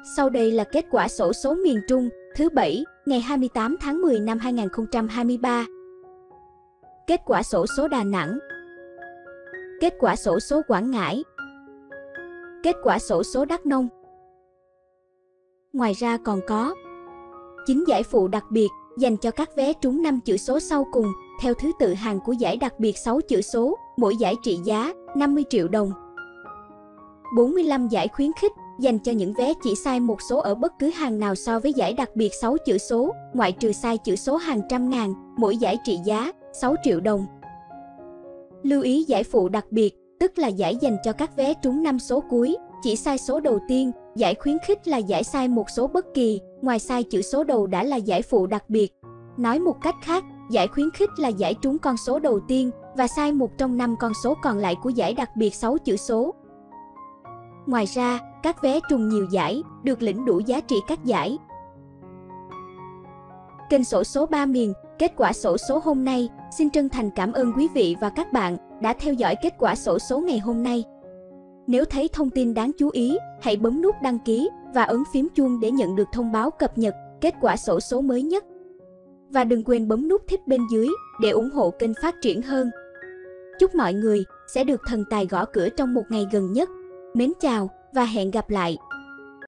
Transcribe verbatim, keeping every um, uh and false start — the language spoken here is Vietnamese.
Sau đây là kết quả xổ số miền Trung thứ Bảy, ngày hai mươi tám tháng mười năm hai nghìn không trăm hai mươi ba. Kết quả xổ số Đà Nẵng. Kết quả xổ số Quảng Ngãi. Kết quả xổ số Đắk Nông. Ngoài ra còn có chín giải phụ đặc biệt dành cho các vé trúng năm chữ số sau cùng, theo thứ tự hàng của giải đặc biệt sáu chữ số, mỗi giải trị giá năm mươi triệu đồng. bốn mươi lăm giải khuyến khích dành cho những vé chỉ sai một số ở bất cứ hàng nào so với giải đặc biệt sáu chữ số, ngoại trừ sai chữ số hàng trăm ngàn, mỗi giải trị giá sáu triệu đồng. Lưu ý giải phụ đặc biệt, tức là giải dành cho các vé trúng năm số cuối, chỉ sai số đầu tiên. Giải khuyến khích là giải sai một số bất kỳ, ngoài sai chữ số đầu đã là giải phụ đặc biệt. Nói một cách khác, giải khuyến khích là giải trúng con số đầu tiên và sai một trong năm con số còn lại của giải đặc biệt sáu chữ số. Ngoài ra, các vé trùng nhiều giải được lĩnh đủ giá trị các giải. Kênh xổ số ba miền, kết quả xổ số hôm nay. Xin chân thành cảm ơn quý vị và các bạn đã theo dõi kết quả xổ số ngày hôm nay. Nếu thấy thông tin đáng chú ý, hãy bấm nút đăng ký và ấn phím chuông để nhận được thông báo cập nhật kết quả xổ số mới nhất. Và đừng quên bấm nút thích bên dưới để ủng hộ kênh phát triển hơn. Chúc mọi người sẽ được thần tài gõ cửa trong một ngày gần nhất. Mến chào và hẹn gặp lại!